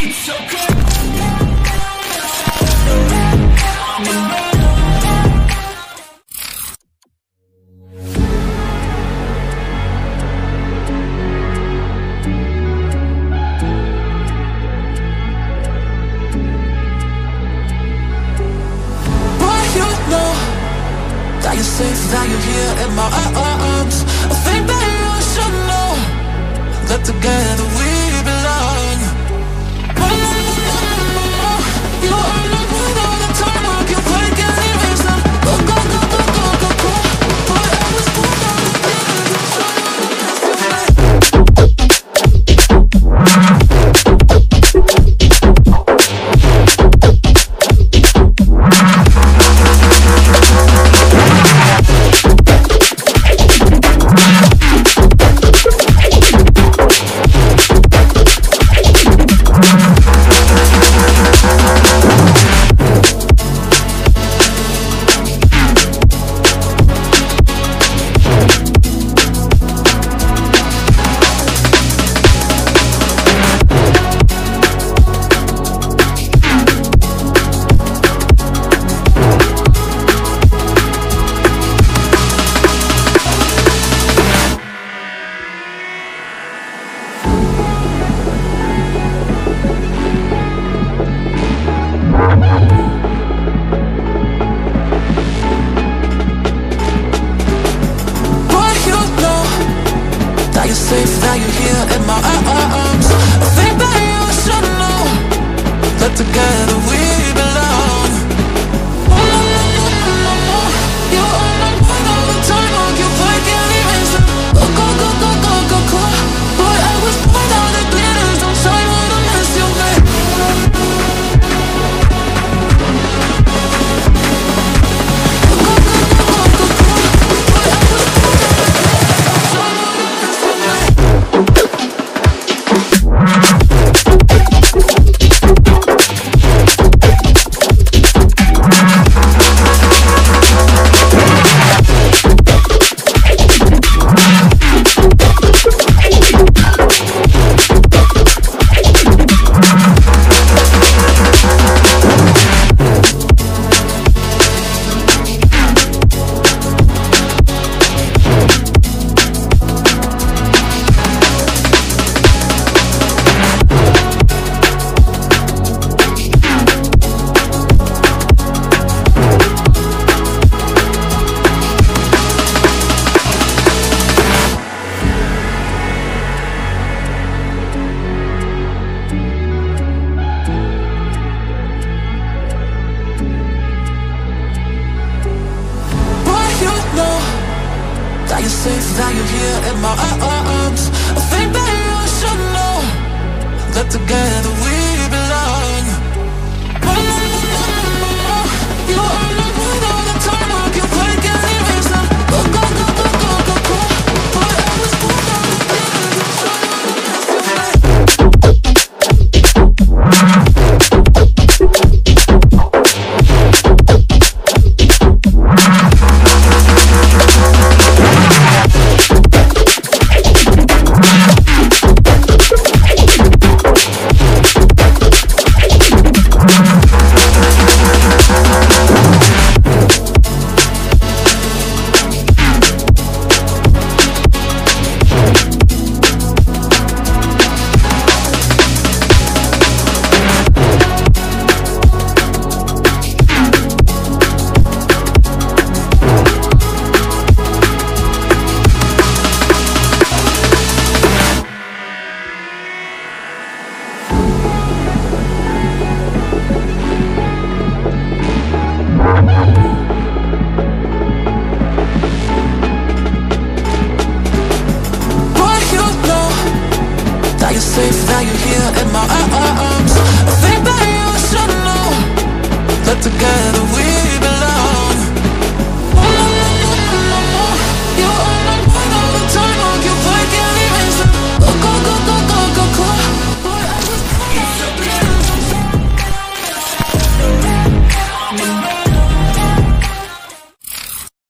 It's okay. That you're safe, that you're here in my arms. I think that you should know that together we belong. You are not with all the time. I can fight, can't erase them. Go, go, go, go, go, go, go. Boy, I was born on the beginning. Now you're here in my arms. I think that you should know that together we belong. You are not with all the time. I can fight, can't erase them. Go, go, go, go, go, go, go. Boy, I was born out of glitters. Don't try, wanna mess you, babe. That you're safe, that you're here in my arms. I think that you should know that together